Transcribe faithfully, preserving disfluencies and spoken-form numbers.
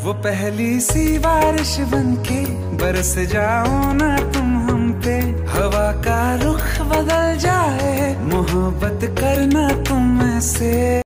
वो पहली सी बारिश बनके बरस जाओ ना तुम हम पे, हवा का रुख बदल जाए मोहब्बत करना तुम से।